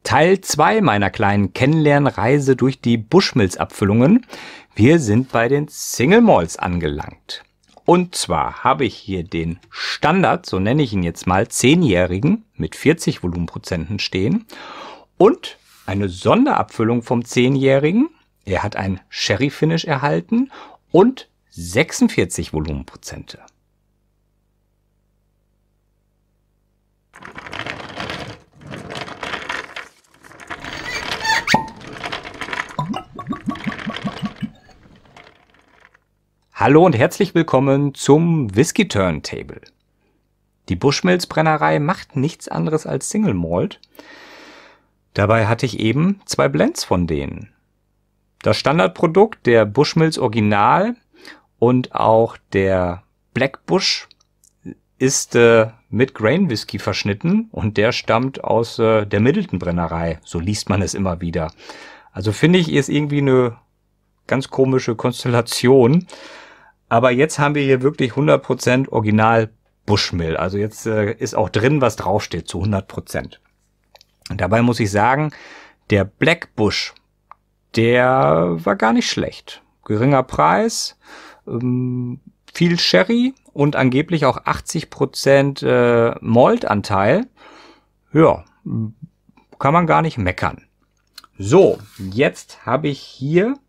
Teil 2 meiner kleinen Kennenlernreise durch die Bushmills-Abfüllungen. Wir sind bei den Single Malts angelangt. Und zwar habe ich hier den Standard, so nenne ich ihn jetzt mal, 10-jährigen mit 40 Volumenprozenten stehen und eine Sonderabfüllung vom 10-jährigen. Er hat ein Sherry-Finish erhalten und 46 Volumenprozente. Hallo und herzlich willkommen zum Whisky Turntable. Die Bushmills Brennerei macht nichts anderes als Single Malt. Dabei hatte ich eben 2 Blends von denen. Das Standardprodukt, der Bushmills Original und auch der Black Bush, ist mit Grain Whisky verschnitten und der stammt aus der Middleton Brennerei. So liest man es immer wieder. Also finde ich, ist irgendwie eine ganz komische Konstellation. Aber jetzt haben wir hier wirklich 100% Original Bushmill. Also jetzt ist auch drin, was draufsteht, zu 100%. Und dabei muss ich sagen, der Black Bush, der war gar nicht schlecht. Geringer Preis, viel Sherry und angeblich auch 80% Maltanteil. Ja, kann man gar nicht meckern. So, jetzt habe ich hier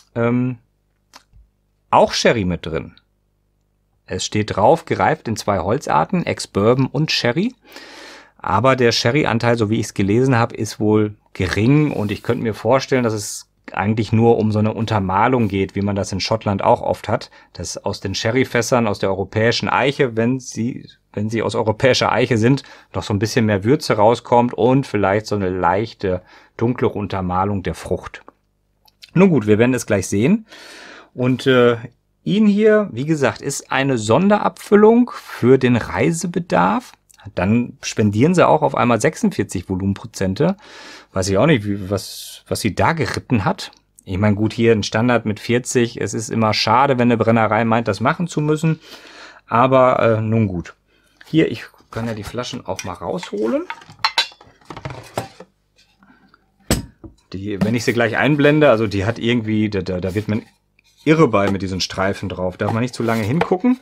auch Sherry mit drin. Es steht drauf, gereift in 2 Holzarten, Ex-Bourbon und Sherry. Aber der Sherry-Anteil, so wie ich es gelesen habe, ist wohl gering. Und ich könnte mir vorstellen, dass es eigentlich nur um so eine Untermalung geht, wie man das in Schottland auch oft hat. Dass aus den Sherryfässern, aus der europäischen Eiche, wenn sie aus europäischer Eiche sind, noch so ein bisschen mehr Würze rauskommt und vielleicht so eine leichte, dunkle Untermalung der Frucht. Nun gut, wir werden es gleich sehen. Und ihn hier, wie gesagt, ist eine Sonderabfüllung für den Reisebedarf. Dann spendieren sie auch auf einmal 46 Volumenprozente. Weiß ich auch nicht, was sie da geritten hat. Ich meine, gut, hier ein Standard mit 40. Es ist immer schade, wenn eine Brennerei meint, das machen zu müssen. Aber nun gut. Hier, ich kann ja die Flaschen auch mal rausholen. Wenn ich sie gleich einblende, also die hat irgendwie, da wird man irre bei mit diesen Streifen drauf. Darf man nicht zu lange hingucken.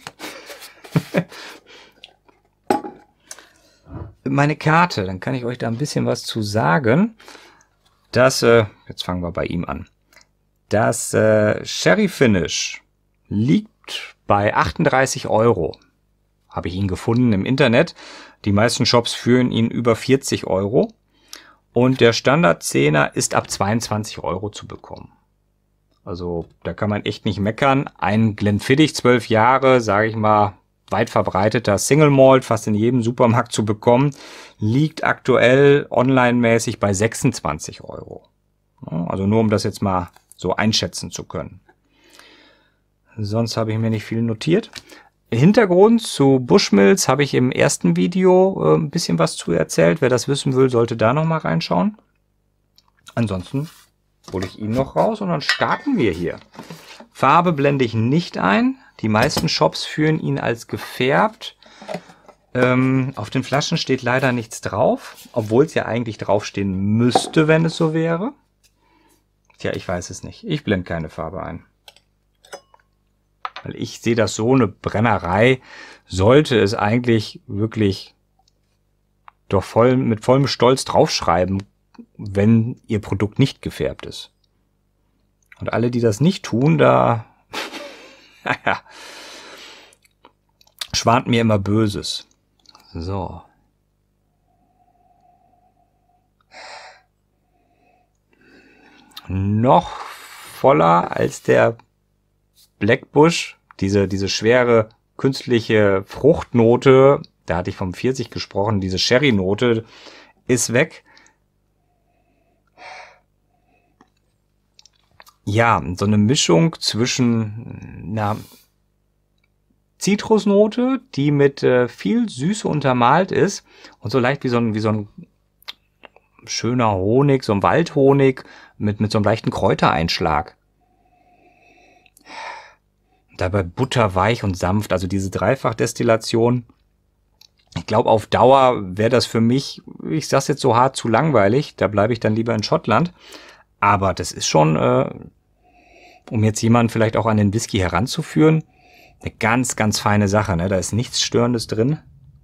Meine Karte, dann kann ich euch da ein bisschen was zu sagen. Das, jetzt fangen wir bei ihm an. Das Sherry Finish liegt bei 38 €. Habe ich ihn gefunden im Internet. Die meisten Shops führen ihn über 40 €. Und der Standard 10er ist ab 22 € zu bekommen. Also da kann man echt nicht meckern. Ein Glenfiddich 12 Jahre, sage ich mal, weit verbreiteter Single Malt, fast in jedem Supermarkt zu bekommen, liegt aktuell online-mäßig bei 26 €. Also nur um das jetzt mal so einschätzen zu können. Sonst habe ich mir nicht viel notiert. Hintergrund zu Bushmills habe ich im ersten Video ein bisschen was zu erzählt. Wer das wissen will, sollte da noch mal reinschauen. Ansonsten hole ich ihn noch raus und dann starten wir hier. Farbe blende ich nicht ein. Die meisten Shops führen ihn als gefärbt. Auf den Flaschen steht leider nichts drauf, obwohl es ja eigentlich draufstehen müsste, wenn es so wäre. Tja, ich weiß es nicht. Ich blende keine Farbe ein. Weil ich sehe das so, eine Brennerei sollte es eigentlich wirklich doch mit vollem Stolz draufschreiben, wenn ihr Produkt nicht gefärbt ist. Und alle, die das nicht tun, da schwant mir immer Böses. So. Noch voller als der Black Bush, diese schwere künstliche Fruchtnote, da hatte ich vom 40 gesprochen, diese Sherry-Note ist weg. Ja, so eine Mischung zwischen einer Zitrusnote, die mit viel Süße untermalt ist und so leicht wie so ein schöner Honig, so ein Waldhonig mit so einem leichten Kräutereinschlag. Dabei butterweich und sanft, also diese Dreifachdestillation Ich glaube, auf Dauer wäre das für mich, ich sag's jetzt so hart, zu langweilig. Da bleibe ich dann lieber in Schottland. Aber das ist schon, um jetzt jemanden vielleicht auch an den Whisky heranzuführen, eine ganz, ganz feine Sache. Ne? Da ist nichts Störendes drin.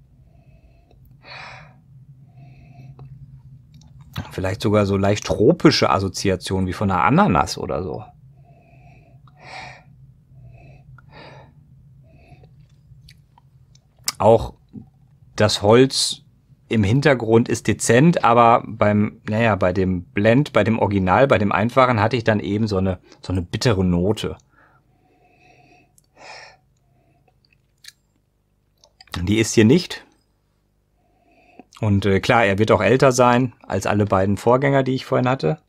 Vielleicht sogar so leicht tropische Assoziationen wie von einer Ananas oder so. Auch das Holz im Hintergrund ist dezent, aber bei dem Blend, bei dem Original, bei dem Einfachen hatte ich dann eben so eine bittere Note. Die ist hier nicht. Und klar, er wird auch älter sein als alle beiden Vorgänger, die ich vorhin hatte.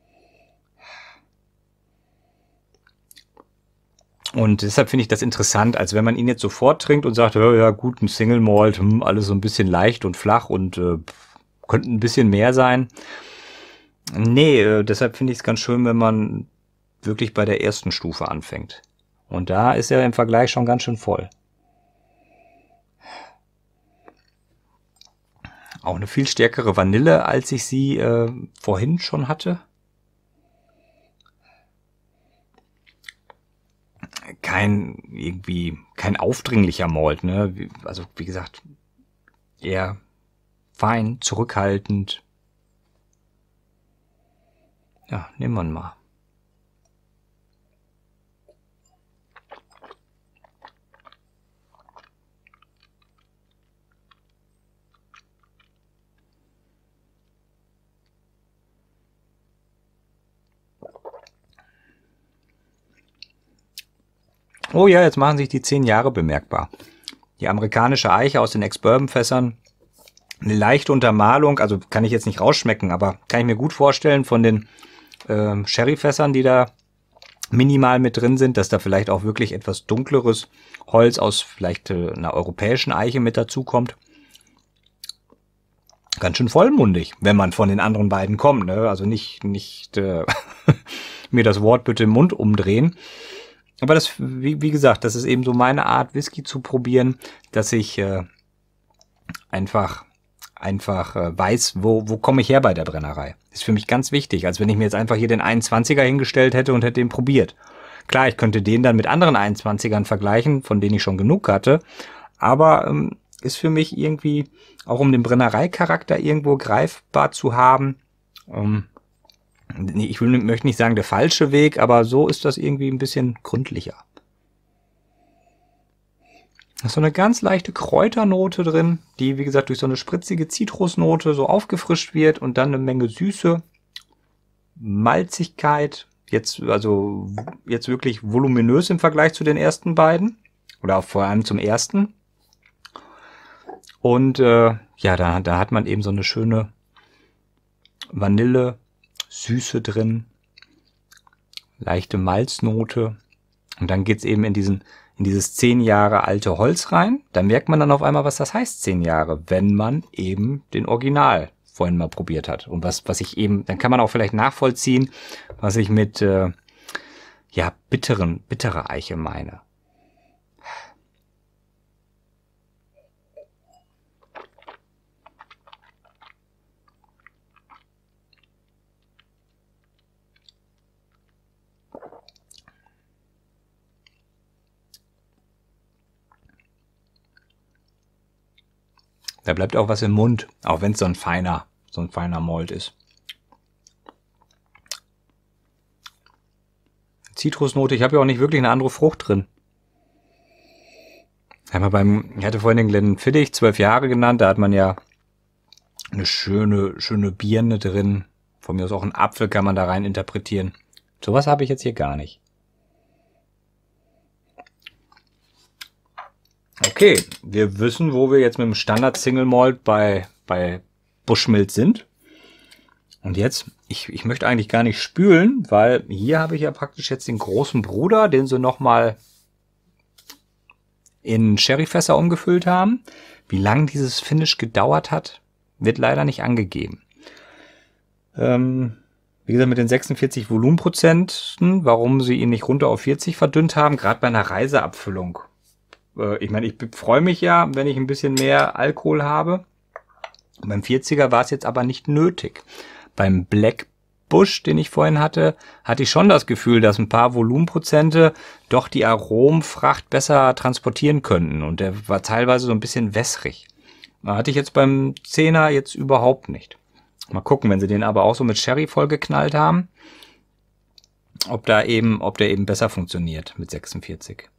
Und deshalb finde ich das interessant, als wenn man ihn jetzt sofort trinkt und sagt, ja gut, ein Single Malt, alles so ein bisschen leicht und flach und könnte ein bisschen mehr sein. Nee, deshalb finde ich es ganz schön, wenn man wirklich bei der ersten Stufe anfängt. Und da ist er im Vergleich schon ganz schön voll. Auch eine viel stärkere Vanille, als ich sie vorhin schon hatte. Kein aufdringlicher Malt, ne? Also wie gesagt, eher fein, zurückhaltend. Ja, nehmen wir ihn mal. Oh ja, jetzt machen sich die 10 Jahre bemerkbar. Die amerikanische Eiche aus den Ex-Bourbon-Fässern, eine leichte Untermalung, also kann ich jetzt nicht rausschmecken, aber kann ich mir gut vorstellen von den Sherry-Fässern, die da minimal mit drin sind, dass da vielleicht auch wirklich etwas dunkleres Holz aus vielleicht einer europäischen Eiche mit dazu kommt. Ganz schön vollmundig, wenn man von den anderen beiden kommt, ne? Also nicht mir das Wort bitte im Mund umdrehen. Aber das, wie gesagt, das ist eben so meine Art, Whisky zu probieren, dass ich einfach weiß, wo komme ich her bei der Brennerei. Ist für mich ganz wichtig, als wenn ich mir jetzt einfach hier den 21er hingestellt hätte und hätte den probiert. Klar, ich könnte den dann mit anderen 21ern vergleichen, von denen ich schon genug hatte, aber ist für mich irgendwie, auch um den Brennereicharakter irgendwo greifbar zu haben, möchte nicht sagen der falsche Weg, aber so ist das irgendwie ein bisschen gründlicher. Da ist so eine ganz leichte Kräuternote drin, die, wie gesagt, durch so eine spritzige Zitrusnote so aufgefrischt wird und dann eine Menge Süße, Malzigkeit, jetzt wirklich voluminös im Vergleich zu den ersten beiden oder auch vor allem zum ersten. Und da hat man eben so eine schöne Vanille, Süße drin, leichte Malznote und dann geht's eben in dieses 10 Jahre alte Holz rein. Da merkt man dann auf einmal, was das heißt 10 Jahre, wenn man eben den Original vorhin mal probiert hat. Und was ich eben, dann kann man auch vielleicht nachvollziehen, was ich mit bittere Eiche meine. Da bleibt auch was im Mund, auch wenn es so ein feiner Malt ist. Zitrusnote, ich habe ja auch nicht wirklich eine andere Frucht drin. Ich hatte vorhin den Glenfiddich 12 Jahre genannt, da hat man ja eine schöne Birne drin. Von mir aus auch ein Apfel kann man da rein interpretieren. Sowas habe ich jetzt hier gar nicht. Okay, wir wissen, wo wir jetzt mit dem Standard Single Malt bei Bushmills sind. Und jetzt, ich möchte eigentlich gar nicht spülen, weil hier habe ich ja praktisch jetzt den großen Bruder, den sie nochmal in Sherryfässer umgefüllt haben. Wie lange dieses Finish gedauert hat, wird leider nicht angegeben. Wie gesagt, mit den 46 Volumenprozenten, warum sie ihn nicht runter auf 40 verdünnt haben, gerade bei einer Reiseabfüllung. Ich meine, ich freue mich ja, wenn ich ein bisschen mehr Alkohol habe. Beim 40er war es jetzt aber nicht nötig. Beim Black Bush, den ich vorhin hatte, hatte ich schon das Gefühl, dass ein paar Volumenprozente doch die Aromenfracht besser transportieren könnten. Und der war teilweise so ein bisschen wässrig. Da hatte ich jetzt beim 10er jetzt überhaupt nicht. Mal gucken, wenn sie den aber auch so mit Sherry vollgeknallt haben, ob der eben besser funktioniert mit 46.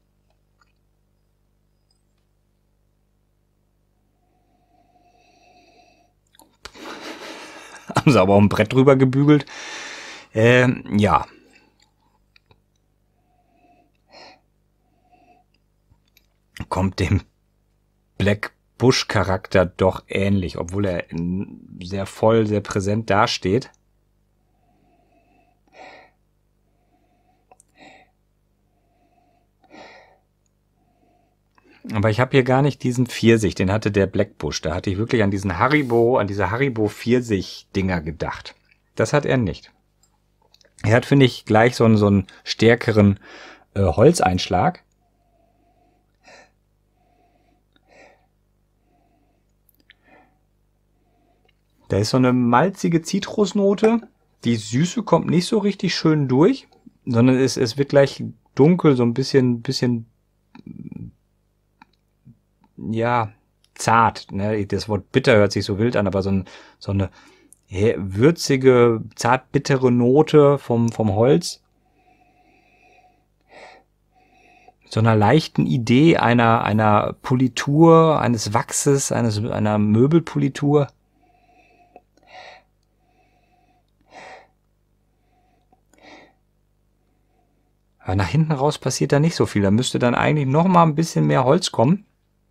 Haben sie aber auch ein Brett drüber gebügelt. Ja. Kommt dem Black Bush Charakter doch ähnlich, obwohl er sehr voll, sehr präsent dasteht. Aber ich habe hier gar nicht diesen Pfirsich, den hatte der Black Bush. Da hatte ich wirklich an diese Haribo Pfirsich-Dinger gedacht. Das hat er nicht. Er hat, finde ich, gleich so einen stärkeren Holzeinschlag. Da ist so eine malzige Zitrusnote. Die Süße kommt nicht so richtig schön durch, sondern es wird gleich dunkel, so ein bisschen ja, zart. Ne? Das Wort bitter hört sich so wild an, aber so eine würzige, zart-bittere Note vom Holz. So einer leichten Idee einer Politur, eines Wachses, einer Möbelpolitur. Aber nach hinten raus passiert da nicht so viel. Da müsste dann eigentlich noch mal ein bisschen mehr Holz kommen.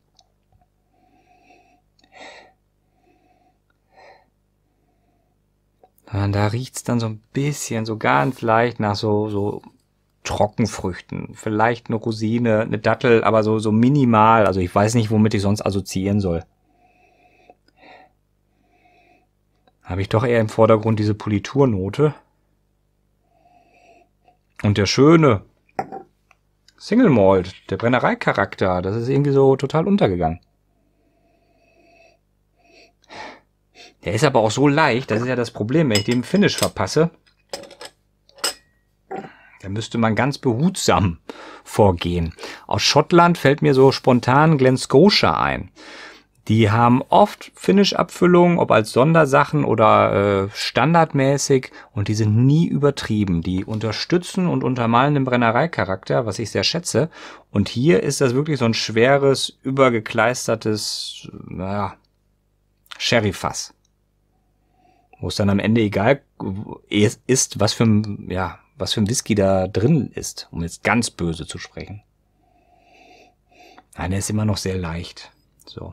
Und da riecht's dann so ein bisschen, so ganz leicht nach so Trockenfrüchten. Vielleicht eine Rosine, eine Dattel, aber so minimal. Also ich weiß nicht, womit ich sonst assoziieren soll. Habe ich doch eher im Vordergrund diese Politurnote. Und der schöne Single Malt, der Brennereicharakter, das ist irgendwie so total untergegangen. Der ist aber auch so leicht, das ist ja das Problem, wenn ich den Finish verpasse. Da müsste man ganz behutsam vorgehen. Aus Schottland fällt mir so spontan Glen Scotia ein. Die haben oft Finish-Abfüllungen, ob als Sondersachen oder standardmäßig, und die sind nie übertrieben. Die unterstützen und untermalen den Brennereicharakter, was ich sehr schätze. Und hier ist das wirklich so ein schweres, übergekleistertes, Sherry-Fass. Wo es dann am Ende egal ist, was für ein Whisky da drin ist, um jetzt ganz böse zu sprechen. Nein, der ist immer noch sehr leicht. So.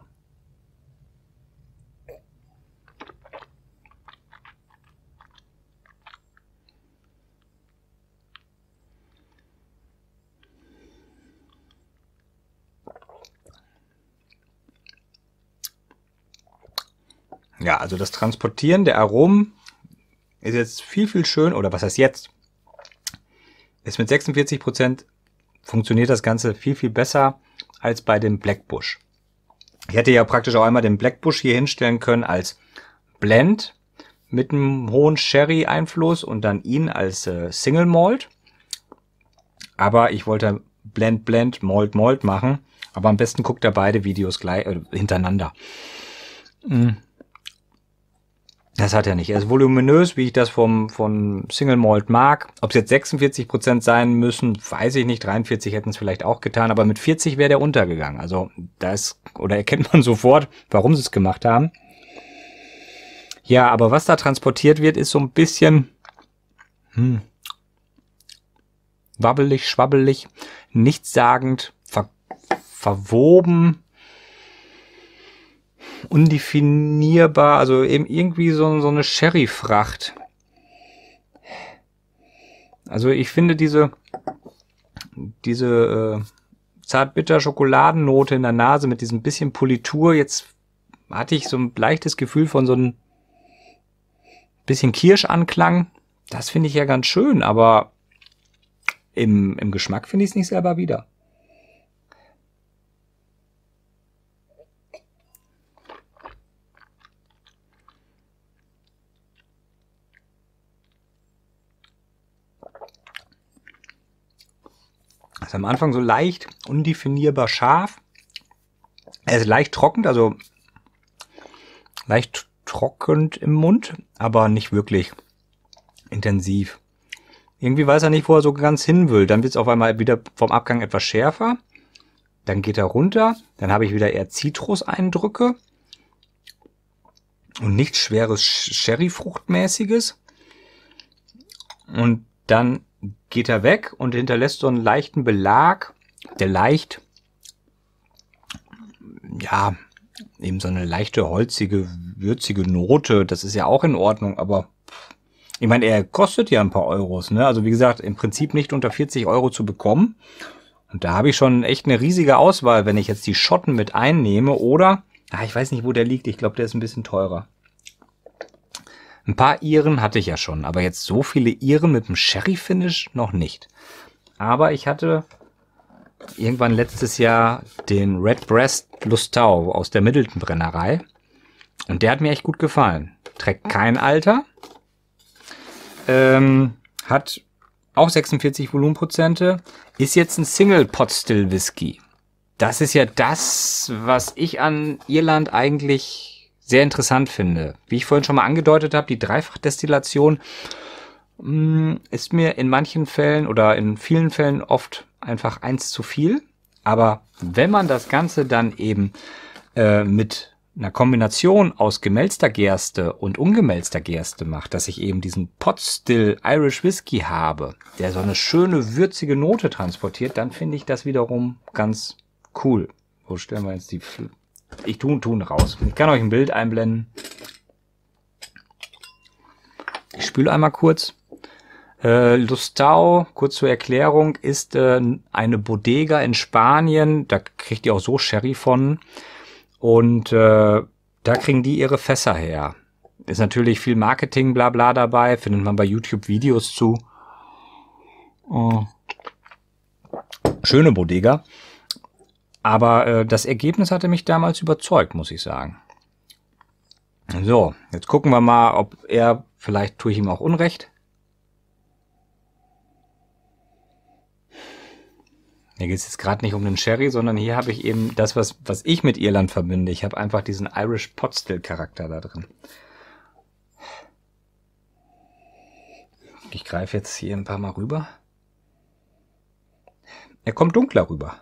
Ja, also das Transportieren der Aromen ist jetzt viel schön, oder was heißt jetzt? Ist mit 46% funktioniert das Ganze viel besser als bei dem Black Bush. Ich hätte ja praktisch auch einmal den Black Bush hier hinstellen können als Blend mit einem hohen Sherry-Einfluss und dann ihn als Single Malt. Aber ich wollte Blend, Malt machen. Aber am besten guckt ihr beide Videos gleich hintereinander. Das hat er nicht. Er ist voluminös, wie ich das vom Single Malt mag. Ob es jetzt 46% sein müssen, weiß ich nicht. 43 hätten es vielleicht auch getan, aber mit 40 wäre der untergegangen. Also da erkennt man sofort, warum sie es gemacht haben. Ja, aber was da transportiert wird, ist so ein bisschen wabbelig, schwabbelig, nichtssagend, verwoben, undefinierbar, also eben irgendwie so eine Sherry-Fracht. Also ich finde diese zart-bitter Schokoladennote in der Nase mit diesem bisschen Politur, jetzt hatte ich so ein leichtes Gefühl von so einem bisschen Kirschanklang. Das finde ich ja ganz schön, aber im Geschmack finde ich es nicht selber wieder. Ist am Anfang so leicht undefinierbar scharf. Er ist leicht trocken, also leicht trockend im Mund, aber nicht wirklich intensiv. Irgendwie weiß er nicht, wo er so ganz hin will. Dann wird es auf einmal wieder vom Abgang etwas schärfer. Dann geht er runter. Dann habe ich wieder eher Zitruseindrücke. Und nichts schweres Sherryfruchtmäßiges. Und dann geht er weg und hinterlässt so einen leichten Belag, der leicht, ja, eben so eine leichte, holzige, würzige Note. Das ist ja auch in Ordnung, aber ich meine, er kostet ja ein paar Euros, ne? Also wie gesagt, im Prinzip nicht unter 40 Euro zu bekommen. Und da habe ich schon echt eine riesige Auswahl, wenn ich jetzt die Schotten mit einnehme oder, ich weiß nicht, wo der liegt. Ich glaube, der ist ein bisschen teurer. Ein paar Iren hatte ich ja schon, aber jetzt so viele Iren mit dem Sherry-Finish noch nicht. Aber ich hatte irgendwann letztes Jahr den Redbreast Lustau aus der Middleton Brennerei. Und der hat mir echt gut gefallen. Trägt kein Alter. Hat auch 46 Volumenprozente. Ist jetzt ein Single Pot Still Whisky. Das ist ja das, was ich an Irland eigentlich sehr interessant finde. Wie ich vorhin schon mal angedeutet habe, die Dreifachdestillation ist mir in manchen Fällen oder in vielen Fällen oft einfach eins zu viel. Aber wenn man das Ganze dann eben mit einer Kombination aus gemälzter Gerste und ungemälzter Gerste macht, dass ich eben diesen Pot Still Irish Whisky habe, der so eine schöne würzige Note transportiert, dann finde ich das wiederum ganz cool. Wo stellen wir jetzt die... Ich tun raus. Ich kann euch ein Bild einblenden. Ich spüle einmal kurz. Lustau, kurz zur Erklärung, ist eine Bodega in Spanien. Da kriegt ihr auch so Sherry von. Und da kriegen die ihre Fässer her. Ist natürlich viel Marketing, bla bla dabei. Findet man bei YouTube Videos zu. Oh. Schöne Bodega. Aber das Ergebnis hatte mich damals überzeugt, muss ich sagen. So, jetzt gucken wir mal, ob er, vielleicht tue ich ihm auch Unrecht. Hier geht es jetzt gerade nicht um den Sherry, sondern hier habe ich eben das, was ich mit Irland verbinde. Ich habe einfach diesen Irish Pot Still Charakter da drin. Ich greife jetzt hier ein paar Mal rüber. Er kommt dunkler rüber.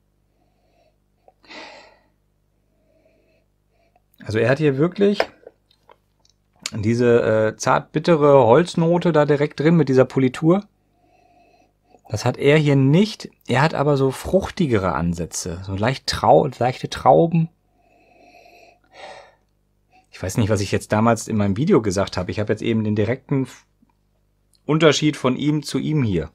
Also er hat hier wirklich diese zart bittere Holznote da direkt drin mit dieser Politur. Das hat er hier nicht. Er hat aber so fruchtigere Ansätze. So leichte Trauben. Ich weiß nicht, was ich jetzt damals in meinem Video gesagt habe. Ich habe jetzt eben den direkten Unterschied von ihm zu ihm hier.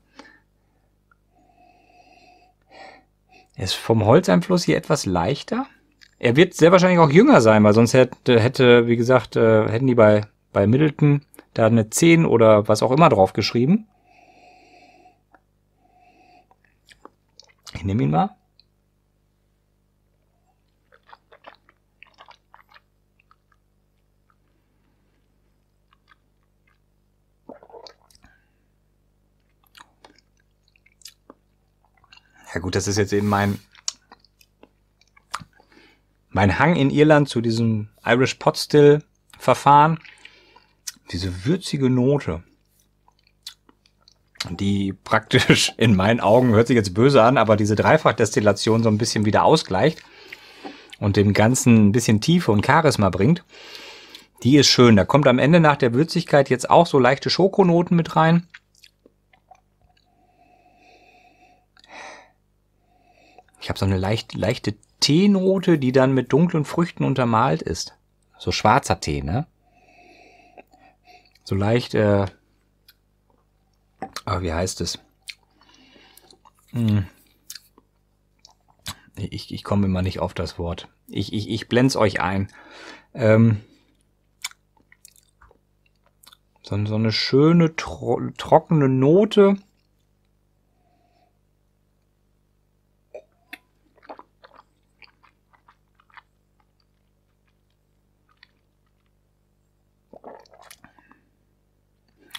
Er ist vom Holzeinfluss hier etwas leichter. Er wird sehr wahrscheinlich auch jünger sein, weil sonst hätte wie gesagt, hätten die bei Middleton da eine 10 oder was auch immer drauf geschrieben. Ich nehme ihn mal. Ja gut, das ist jetzt eben mein Hang in Irland zu diesem Irish Pot Still Verfahren. Diese würzige Note, die praktisch in meinen Augen, hört sich jetzt böse an, aber diese Dreifachdestillation so ein bisschen wieder ausgleicht und dem Ganzen ein bisschen Tiefe und Charisma bringt, die ist schön. Da kommt am Ende nach der Würzigkeit jetzt auch so leichte Schokonoten mit rein. Ich habe so eine leichte Teenote, die dann mit dunklen Früchten untermalt ist. So schwarzer Tee, ne? So leicht, wie heißt es? Ich komme immer nicht auf das Wort. Ich blende es euch ein. So eine schöne, trockene Note.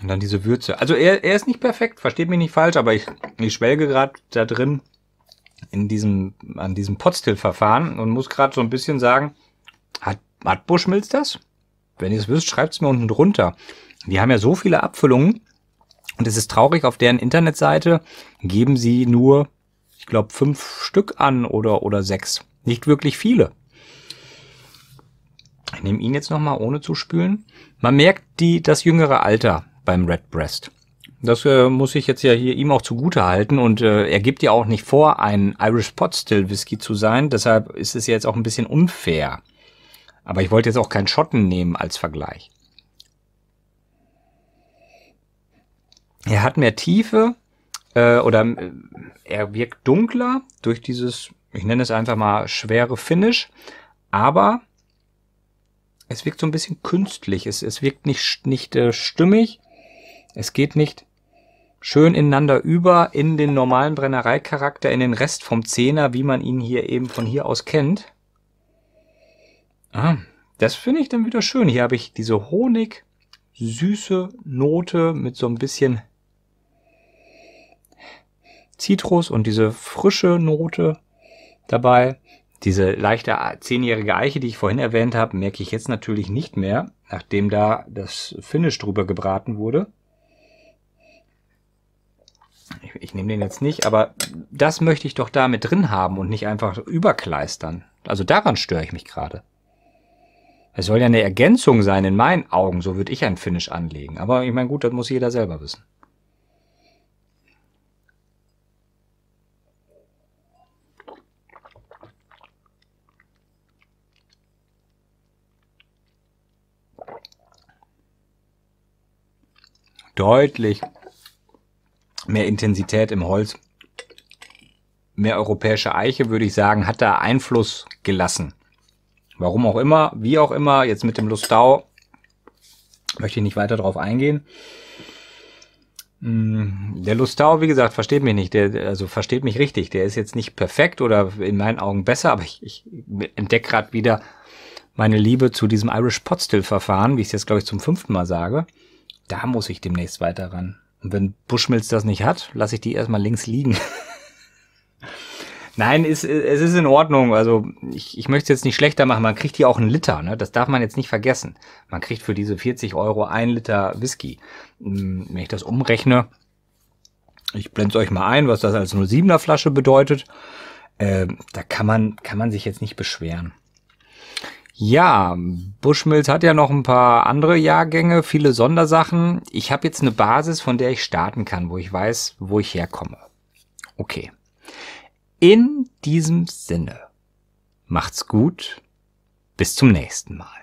Und dann diese Würze. Also er ist nicht perfekt, versteht mich nicht falsch, aber ich schwelge gerade da drin an diesem Potstill-Verfahren und muss gerade so ein bisschen sagen, hat Bushmills das? Wenn ihr es wisst, schreibt es mir unten drunter. Die haben ja so viele Abfüllungen und es ist traurig, auf deren Internetseite geben sie nur, ich glaube, 5 Stück an oder 6. Nicht wirklich viele. Ich nehme ihn jetzt nochmal ohne zu spülen. Man merkt das jüngere Alter beim Redbreast. Das muss ich jetzt ja hier ihm auch zugute halten und er gibt ja auch nicht vor, ein Irish Pot Still Whisky zu sein. Deshalb ist es jetzt auch ein bisschen unfair. Aber ich wollte jetzt auch keinen Schotten nehmen als Vergleich. Er hat mehr Tiefe er wirkt dunkler durch dieses, ich nenne es einfach mal schwere Finish, aber es wirkt so ein bisschen künstlich. Es wirkt nicht stimmig. Es geht nicht schön ineinander über in den normalen Brennereicharakter, in den Rest vom Zehner, wie man ihn hier eben von hier aus kennt. Das finde ich dann wieder schön. Hier habe ich diese Honig-süße Note mit so ein bisschen Zitrus und diese frische Note dabei. Diese leichte 10-jährige Eiche, die ich vorhin erwähnt habe, merke ich jetzt natürlich nicht mehr, nachdem da das Finish drüber gebraten wurde. Ich nehme den jetzt nicht, aber das möchte ich doch da mit drin haben und nicht einfach überkleistern. Also daran störe ich mich gerade. Es soll ja eine Ergänzung sein in meinen Augen, so würde ich ein Finish anlegen. Aber ich meine, gut, das muss jeder selber wissen. Deutlich mehr Intensität im Holz, mehr europäische Eiche, würde ich sagen, hat da Einfluss gelassen. Warum auch immer, wie auch immer, jetzt mit dem Lustau möchte ich nicht weiter drauf eingehen. Der Lustau, wie gesagt, versteht mich nicht, also versteht mich richtig, der ist jetzt nicht perfekt oder in meinen Augen besser, aber ich entdecke gerade wieder meine Liebe zu diesem Irish Pot Still Verfahren, wie ich es jetzt, glaube ich, zum 5. Mal sage. Da muss ich demnächst weiter ran. Und wenn Bushmills das nicht hat, lasse ich die erstmal links liegen. Nein, es ist in Ordnung. Also ich möchte es jetzt nicht schlechter machen. Man kriegt hier auch einen Liter, ne? Das darf man jetzt nicht vergessen. Man kriegt für diese 40 € 1 Liter Whisky. Wenn ich das umrechne, ich blende es euch mal ein, was das als 0,7er Flasche bedeutet. Da kann man sich jetzt nicht beschweren. Ja, Bushmills hat ja noch ein paar andere Jahrgänge, viele Sondersachen. Ich habe jetzt eine Basis, von der ich starten kann, wo ich weiß, wo ich herkomme. Okay. In diesem Sinne, macht's gut, bis zum nächsten Mal.